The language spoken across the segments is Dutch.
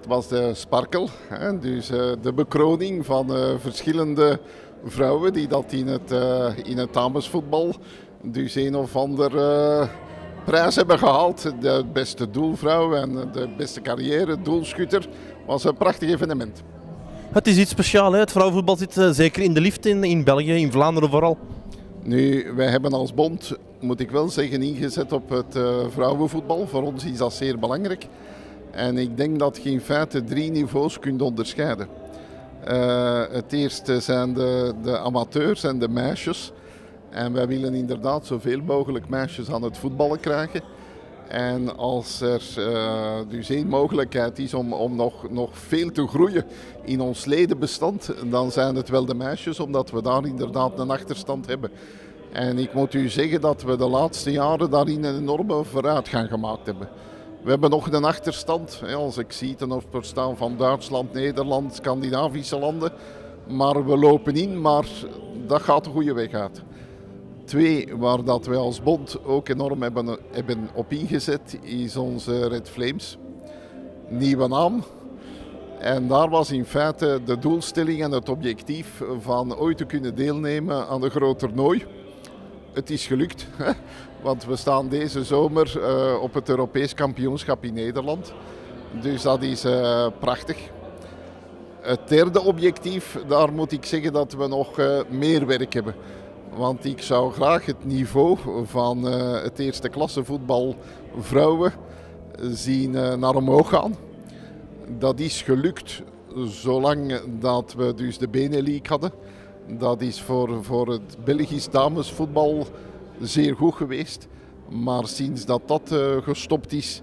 was de sparkle, hè, dus de bekroning van verschillende vrouwen die dat in het damesvoetbal dus een of ander prijs hebben gehaald. De beste doelvrouw en de beste carrière doelschutter was een prachtig evenement. Het is iets speciaals, hè? Het vrouwenvoetbal zit zeker in de lift in België, in Vlaanderen vooral. Nu, wij hebben als bond, moet ik wel zeggen, ingezet op het vrouwenvoetbal. Voor ons is dat zeer belangrijk. En ik denk dat je in feite 3 niveaus kunt onderscheiden. Het eerste zijn de amateurs en de meisjes. En wij willen inderdaad zoveel mogelijk meisjes aan het voetballen krijgen. En als er dus één mogelijkheid is om nog veel te groeien in ons ledenbestand, dan zijn het wel de meisjes, omdat we daar inderdaad een achterstand hebben. En ik moet u zeggen dat we de laatste jaren daarin een enorme vooruitgang gemaakt hebben. We hebben nog een achterstand, als ik zie ten opzichte van Duitsland, Nederland, Scandinavische landen. Maar we lopen in, maar dat gaat de goede weg uit. 2, waar dat wij als bond ook enorm hebben op ingezet, is onze Red Flames. Nieuwe naam. En daar was in feite de doelstelling en het objectief van ooit te kunnen deelnemen aan een groot toernooi. Het is gelukt, hè? Want we staan deze zomer op het Europees kampioenschap in Nederland. Dus dat is prachtig. Het derde objectief, daar moet ik zeggen dat we nog meer werk hebben. Want ik zou graag het niveau van het eerste klasse voetbal vrouwen zien naar omhoog gaan. Dat is gelukt zolang dat we dus de Benelux hadden. Dat is voor het Belgisch damesvoetbal zeer goed geweest. Maar sinds dat gestopt is,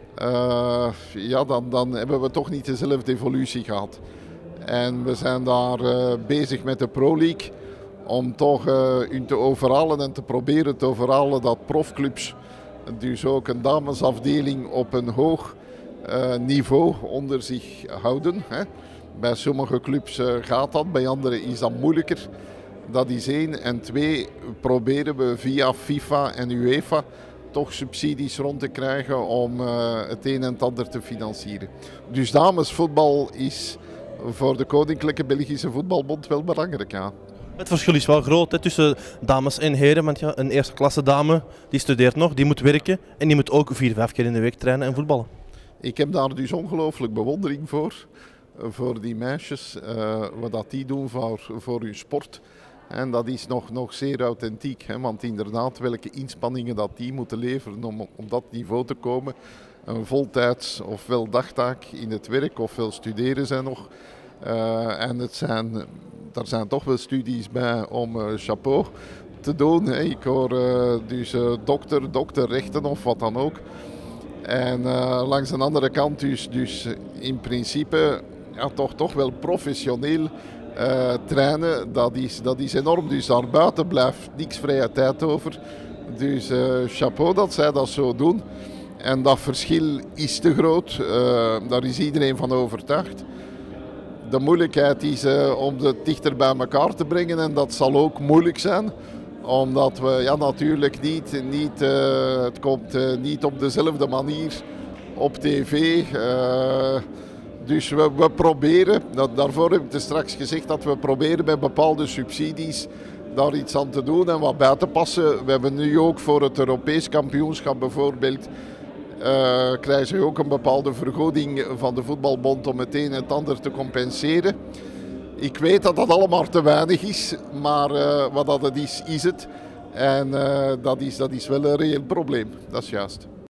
dan hebben we toch niet dezelfde evolutie gehad. En we zijn daar bezig met de Pro League. Om toch hun te overhalen en te proberen te overhalen dat profclubs dus ook een damesafdeling op een hoog niveau onder zich houden. Hè. Bij sommige clubs gaat dat, bij anderen is dat moeilijker. Dat is 1. En 2, proberen we via FIFA en UEFA toch subsidies rond te krijgen om het een en het ander te financieren. Dus damesvoetbal is voor de Koninklijke Belgische Voetbalbond wel belangrijk, ja. Het verschil is wel groot, hè, tussen dames en heren, want ja, een eerste klasse dame die studeert nog, die moet werken en die moet ook 4-5 keer in de week trainen en voetballen. Ik heb daar dus ongelooflijk bewondering voor die meisjes, wat dat die doen voor hun sport. En dat is nog zeer authentiek, hè, want inderdaad welke inspanningen dat die moeten leveren om op dat niveau te komen. Een voltijds ofwel dagtaak in het werk ofwel studeren zijn nog. En er zijn toch wel studies bij om chapeau te doen. Hè. Ik hoor dus dokter, rechten of wat dan ook. En langs de andere kant dus in principe ja, toch wel professioneel trainen. Dat is enorm. Dus daarbuiten blijft niks vrije tijd over. Dus chapeau dat zij dat zo doen. En dat verschil is te groot. Daar is iedereen van overtuigd. De moeilijkheid is om het dichter bij elkaar te brengen en dat zal ook moeilijk zijn. Omdat we natuurlijk het komt niet op dezelfde manier op tv. Dus we proberen, daarvoor heb ik straks gezegd dat we proberen met bepaalde subsidies daar iets aan te doen en wat bij te passen. We hebben nu ook voor het Europees kampioenschap bijvoorbeeld krijgen ze ook een bepaalde vergoeding van de voetbalbond om het een en het ander te compenseren. Ik weet dat dat allemaal te weinig is, maar wat dat het is het. En dat is wel een reëel probleem, dat is juist.